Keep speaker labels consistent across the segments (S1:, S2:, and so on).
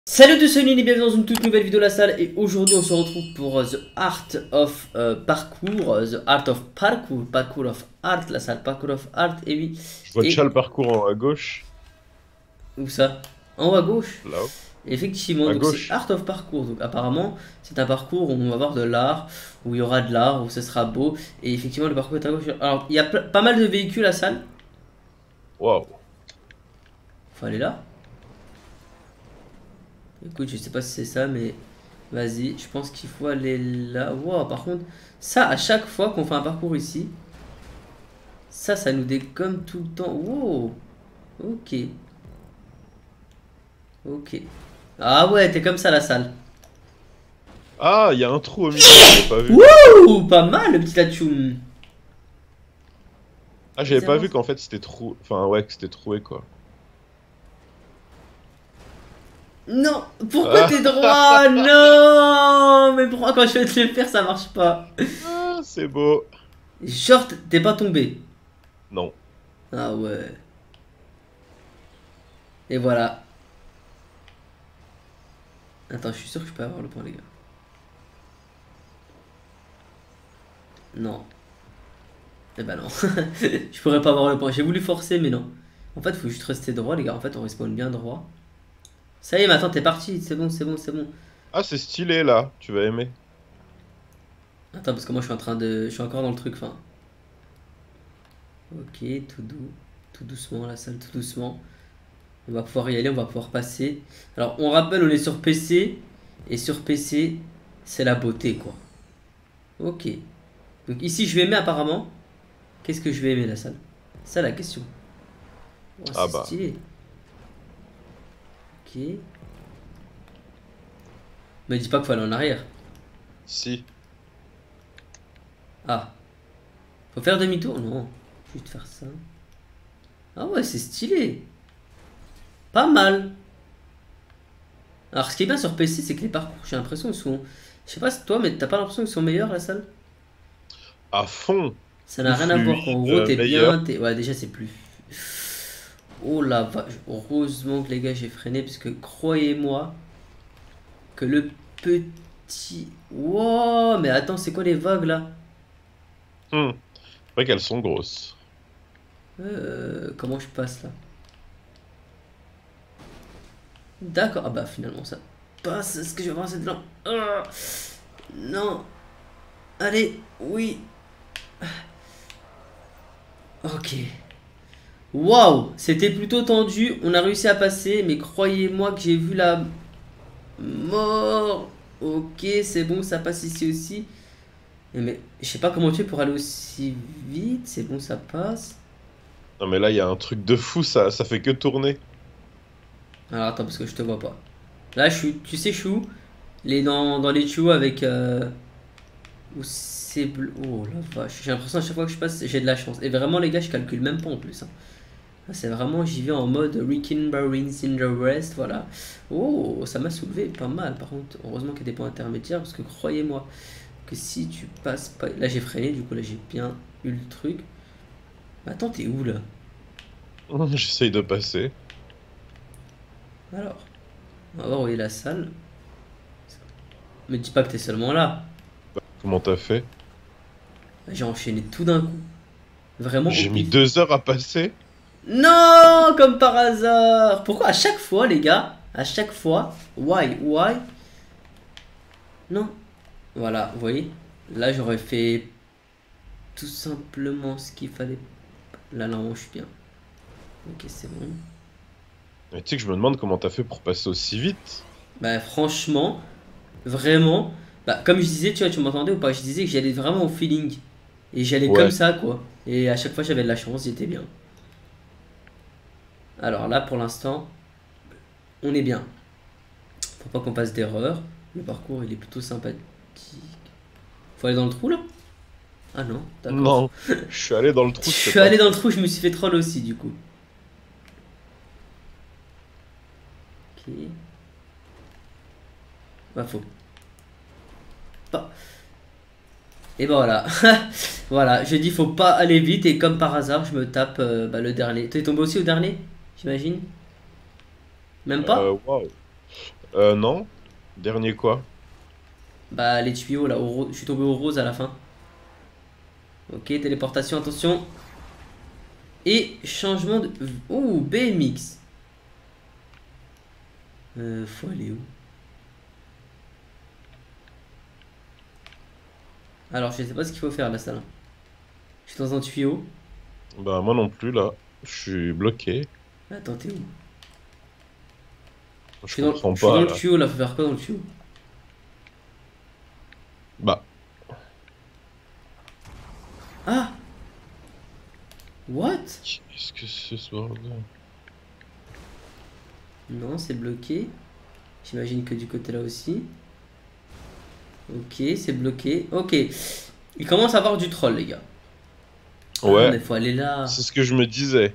S1: Salut tous, c'est Nini, bienvenue dans une toute nouvelle vidéo de la salle et aujourd'hui on se retrouve pour The Art of Parkour, The Art of Parkour, Parkour of Art, la salle Parkour of Art, et oui,
S2: Je vois déjà
S1: et
S2: le parcours en haut à gauche,
S1: où ça? En haut à gauche.
S2: là-haut.
S1: Effectivement,
S2: À
S1: donc c'est
S2: gauche.
S1: Art of Parkour, donc apparemment c'est un parcours où on va voir de l'art, où il y aura de l'art, où ce sera beau, et effectivement le parcours est à gauche. Alors il y a pas mal de véhicules à la salle,
S2: Waouh.
S1: faut aller là. Écoute, je sais pas si c'est ça, mais vas-y, je pense qu'il faut aller là. Wow, par contre, ça, à chaque fois qu'on fait un parcours ici, ça nous dégomme tout le temps. Wow, ok, ok. Ah ouais, t'es comme ça la salle.
S2: Ah, il y a un trou au milieu, j'avais pas vu.
S1: Wouh, pas mal le petit Atchoum.
S2: Ah, j'avais
S1: Vas-y,
S2: pas vu
S1: avance.
S2: qu'en fait c'était trou. Enfin, ouais, que c'était troué quoi.
S1: Non, pourquoi t'es
S2: Ah,
S1: droit? Non, mais pourquoi quand je vais te le faire, ça marche pas?
S2: ah, c'est beau.
S1: Genre, t'es pas tombé.
S2: Non.
S1: Ah ouais. Et voilà. Attends, je suis sûr que je peux avoir le point, les gars. Non. Eh ben non. Je pourrais pas avoir le point. J'ai voulu forcer, mais non. En fait, il faut juste rester droit, les gars. En fait, on respawn bien droit. Ça y est, mais attends, t'es parti. C'est bon, c'est bon, c'est bon.
S2: Ah, c'est stylé là, tu vas aimer.
S1: Attends, parce que moi, je suis en train de. Je suis encore dans le truc, enfin. Ok, tout doux. Tout doucement, la salle, tout doucement. On va pouvoir y aller, on va pouvoir passer. Alors, on rappelle, on est sur PC. Et sur PC, c'est la beauté, quoi. Ok. Donc, ici, je vais aimer apparemment. Qu'est-ce que je vais aimer, la salle? C'est ça la question. Oh,
S2: Ah
S1: c'est
S2: bah,
S1: stylé. Ok. Me dis pas qu'il faut aller en arrière.
S2: si.
S1: Ah. Faut faire demi-tour? Non. Juste faire ça. Ah ouais, c'est stylé. Pas mal. Alors, ce qui est bien sur PC, c'est que les parcours, j'ai l'impression qu'ils sont. Je sais pas si toi, mais t'as pas l'impression qu'ils sont meilleurs la salle?
S2: À fond.
S1: Ça n'a
S2: Plus
S1: rien à voir. En gros,
S2: fluide,
S1: t'es bien.
S2: meilleur.
S1: Ouais, déjà, c'est plus. Oh la vache. Heureusement que les gars, j'ai freiné. Parce que croyez-moi que le petit. Wow, mais attends, c'est quoi les vagues là?
S2: C'est vrai qu'elles sont grosses.
S1: Comment je passe là? D'accord. Ah bah, finalement, ça passe. Est-ce que je vais avancer dedans? Ah, non. Allez, oui. Ok. Waouh, c'était plutôt tendu. On a réussi à passer, mais croyez-moi que j'ai vu la mort. Ok, c'est bon, ça passe ici aussi. Mais je sais pas comment tu fais pour aller aussi vite. C'est bon, ça passe.
S2: Non mais là, il y a un truc de fou, ça fait que tourner.
S1: Alors attends, parce que je te vois pas. Là, je suis. Tu sais, je suis où? Dans les tuyaux avec. Où c'est bleu. Oh la vache. J'ai l'impression à chaque fois que je passe, j'ai de la chance. Et vraiment, les gars, je calcule même pas en plus, hein. C'est vraiment, j'y vais en mode Rikin Barins in the West, voilà. Oh, ça m'a soulevé pas mal. Par contre, heureusement qu'il y a des points intermédiaires, parce que croyez-moi que si tu passes pas. Là, j'ai freiné, du coup, là, j'ai bien eu le truc. Mais attends, t'es où là?
S2: J'essaye de passer.
S1: Alors, on va voir où est la salle. Me dis pas que t'es seulement là.
S2: Comment t'as fait?
S1: J'ai enchaîné tout d'un coup. Vraiment au
S2: J'ai mis
S1: pif.
S2: 2 heures à passer.
S1: Non, comme par hasard. Pourquoi à chaque fois, les gars? À chaque fois. Why? Non. Voilà, vous voyez? Là, j'aurais fait tout simplement ce qu'il fallait. Là, normalement, je suis bien. Ok, c'est bon.
S2: Mais tu sais que je me demande comment t'as fait pour passer aussi vite.
S1: Bah, franchement, vraiment. Bah, comme je disais, tu vois, tu m'entendais ou pas? Je disais que j'allais vraiment au feeling. Et j'allais comme
S2: Ouais.
S1: ça, quoi. Et à chaque fois, j'avais de la chance, j'étais bien. Alors là, pour l'instant, on est bien. Faut pas qu'on fasse d'erreur. Le parcours, il est plutôt sympathique. Faut aller dans le trou, là? Ah non, d'accord.
S2: Non. Je suis allé dans le
S1: Je
S2: trou, je sais
S1: suis
S2: pas.
S1: allé dans le trou, je me suis fait troll aussi, du coup. Ok. Bah, faut pas. Et ben voilà. Voilà, je dis faut pas aller vite et comme par hasard, je me tape bah, le dernier. T'es tombé aussi au dernier? J'imagine? Même pas?
S2: Waouh. Non. Dernier quoi?
S1: Bah, les tuyaux là, je suis tombé au rose à la fin. Ok, téléportation, attention. Et changement de. Oh, BMX. Faut aller où? Alors, je sais pas ce qu'il faut faire là, ça là. Je suis dans un tuyau.
S2: Bah moi non plus là. Je suis bloqué.
S1: Attends, t'es où?
S2: Je comprends
S1: Je suis dans
S2: pas
S1: le
S2: là.
S1: tuyau là, faut faire quoi dans le tuyau?
S2: Bah,
S1: Ah! What?
S2: qu'est-ce que c'est ce bordel?
S1: Non, c'est bloqué. J'imagine que du côté là aussi. Ok, c'est bloqué. Ok. Il commence à avoir du troll, les gars. Ah,
S2: Ouais,
S1: mais faut aller là.
S2: c'est ce que je me disais.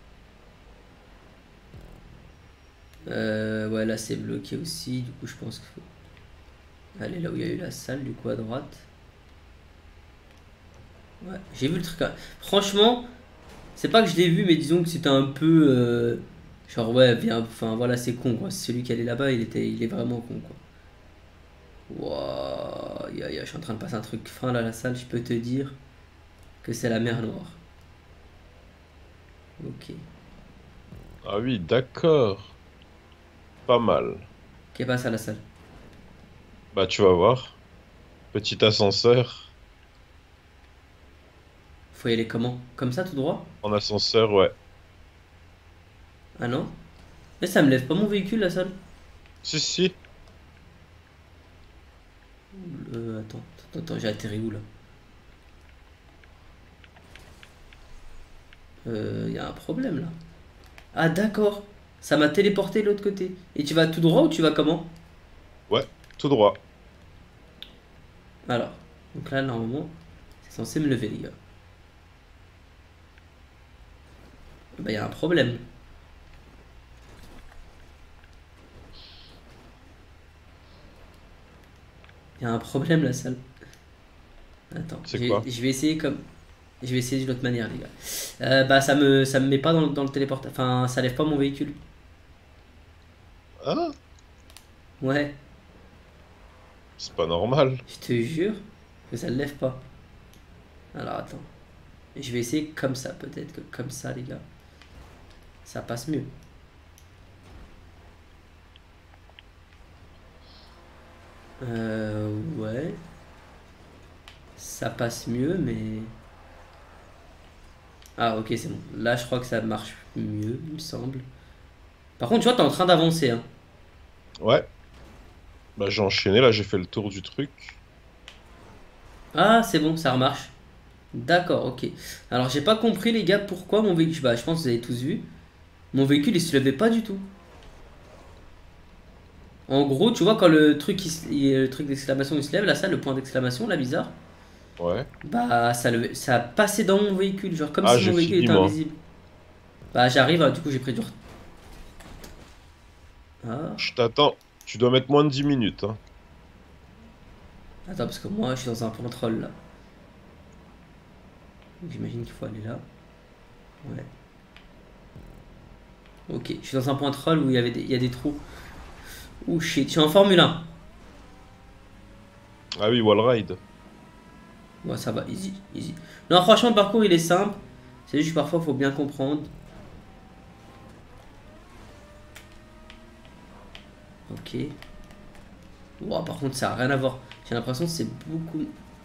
S1: Ouais, là c'est bloqué aussi. Du coup, je pense qu'il faut aller là où il y a eu la salle, du coup, à droite. Ouais, j'ai vu le truc. Franchement, c'est pas que je l'ai vu, mais disons que c'était un peu. Genre, ouais, viens. Enfin, voilà, c'est con, quoi. Celui qui allait là-bas, il est vraiment con, quoi. Wouah, je suis en train de passer un truc fin là, la salle. Je peux te dire que c'est la mer Noire. Ok.
S2: Ah oui, d'accord. Pas mal.
S1: Qu'est-ce passe à la salle?
S2: Bah tu vas voir. Petit ascenseur.
S1: Faut y aller comment? Comme ça, tout droit?
S2: En ascenseur, ouais.
S1: Ah non? Mais ça me lève pas mon véhicule, la salle.
S2: Si, si.
S1: Attends, j'ai atterri où là? Y a un problème là. Ah d'accord. Ça m'a téléporté de l'autre côté. Et tu vas tout droit ou tu vas comment?
S2: Ouais, tout droit.
S1: Alors. Donc là, normalement, c'est censé me lever, les gars. Bah, y a un problème. Y a un problème, la salle. Attends,
S2: C'est quoi?
S1: je vais essayer comme. Je vais essayer d'une autre manière, les gars. Bah, ça me met pas dans le téléporteur. Enfin, ça lève pas mon véhicule.
S2: Ah,
S1: Ouais,
S2: c'est pas normal.
S1: je te jure que ça le lève pas. Alors, attends. Je vais essayer comme ça, peut-être que comme ça, les gars. Ça passe mieux. Ouais. Ça passe mieux, mais. Ah, ok, c'est bon. Là, je crois que ça marche mieux, il me semble. Par contre, tu vois, t'es en train d'avancer, hein.
S2: Ouais. Bah j'ai enchaîné, là j'ai fait le tour du truc.
S1: Ah, c'est bon, ça remarche. D'accord, ok. Alors, j'ai pas compris, les gars, pourquoi mon véhicule. Bah, je pense que vous avez tous vu. Mon véhicule, il se levait pas du tout. En gros, tu vois, quand le truc d'exclamation il se lève, là, ça, le point d'exclamation, là, bizarre.
S2: Ouais.
S1: Bah, ça passait dans mon véhicule, genre comme
S2: Ah,
S1: si mon
S2: j'ai
S1: véhicule
S2: fini
S1: était
S2: moi.
S1: invisible. Bah, j'arrive, hein, du coup, j'ai pris du retard. Ah.
S2: Je t'attends. Tu dois mettre moins de 10 minutes, hein.
S1: Attends, parce que moi, je suis dans un contrôle là. Donc, j'imagine qu'il faut aller là. Ouais. Ok, je suis dans un point troll où il y a des trous. Ouh shit, je suis en Formule 1.
S2: Ah oui, Wallride.
S1: Ouais, ça va, easy, easy. Non, franchement, le parcours il est simple. C'est juste que parfois, faut bien comprendre. Ok. Wow, par contre, ça a rien à voir. J'ai l'impression que c'est beaucoup.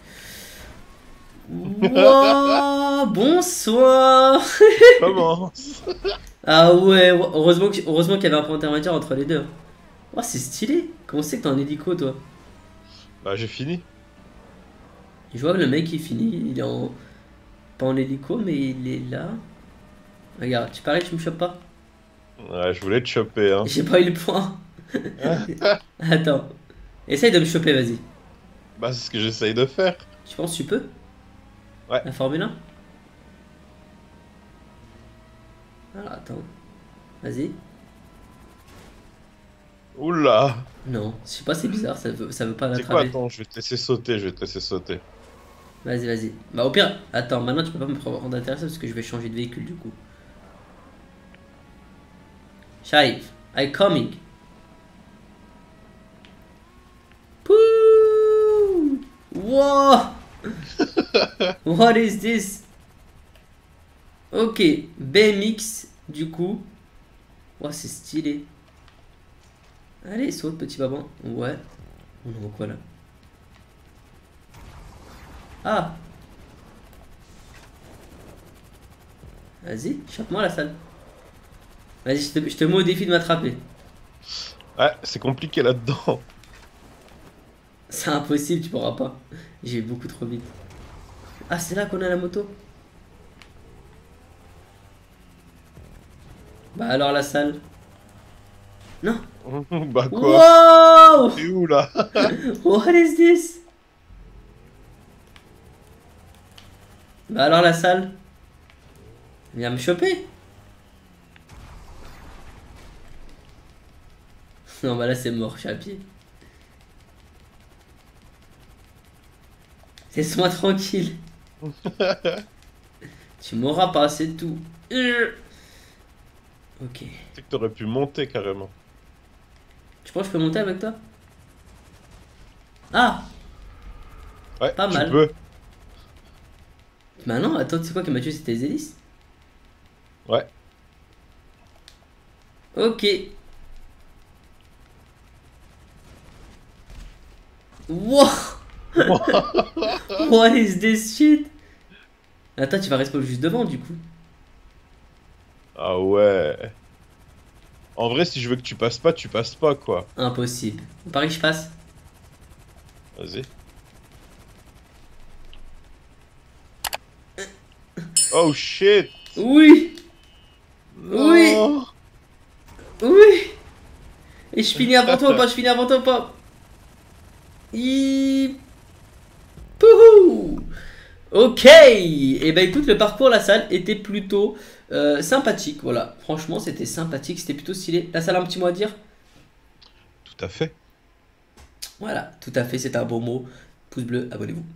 S1: Wow, bonsoir.
S2: Comment?
S1: Ah ouais, heureusement qu'il y avait un point intermédiaire entre les deux. Oh, c'est stylé. Comment c'est que t'es en hélico, toi?
S2: Bah j'ai fini.
S1: Je vois que le mec il finit, il est en. Pas en hélico, mais il est là. Regarde, tu parais que tu me chopes pas?
S2: Ouais, je voulais te choper, hein.
S1: J'ai pas eu le point. Attends. Essaye de me choper, vas-y.
S2: Bah c'est ce que j'essaye de faire.
S1: Tu penses que tu peux?
S2: Ouais.
S1: La Formule 1? Alors attends. Vas-y.
S2: Oula.
S1: Non, je sais pas, c'est bizarre, ça veut pas
S2: C'est quoi?
S1: l'attraper.
S2: Attends, je vais te laisser sauter, je vais te laisser sauter.
S1: Vas-y, vas-y. Bah au pire, attends, maintenant tu peux pas me rendre intéressant parce que je vais changer de véhicule du coup. J'arrive. I coming. What is this? Ok, BMX, du coup. Oh, c'est stylé. Allez, saute, petit baban. Ouais. On en voit quoi là? Ah! Vas-y, chope-moi la salle. Vas-y, je te mets au défi de m'attraper.
S2: Ouais, c'est compliqué là-dedans.
S1: C'est impossible, tu pourras pas. J'ai beaucoup trop vite. Ah, c'est là qu'on a la moto? Bah alors la salle. Non!
S2: Bah quoi?
S1: Wow!
S2: T'es où là?
S1: What is this? Bah alors la salle. Viens me choper. Non, bah là c'est mort, je suis à pied. Laisse-moi tranquille. Tu m'auras pas, c'est tout. Ok.
S2: C'est que t'aurais pu monter carrément.
S1: Tu penses que je peux monter avec toi? Ah!
S2: Ouais,
S1: Pas
S2: tu
S1: mal.
S2: peux.
S1: Bah non, attends, tu sais quoi qui m'a tué? C'était les hélices.
S2: Ouais.
S1: Ok. Wow! What is this shit? Attends, tu vas rester juste devant du coup.
S2: Ah ouais. En vrai, si je veux que tu passes pas, quoi.
S1: Impossible. On parie que je passe.
S2: Vas-y. Oh shit!
S1: Oui! Oui!
S2: Non!
S1: Oui! Et je finis avant toi ou pas? Je finis avant toi ou pas? Pouhou! Ok! Et bah écoute, le parcours, la salle était plutôt sympathique. Voilà, franchement, c'était sympathique, c'était plutôt stylé. La salle, un petit mot à dire?
S2: Tout à fait.
S1: Voilà, tout à fait, c'est un bon mot. Pouce bleu, abonnez-vous.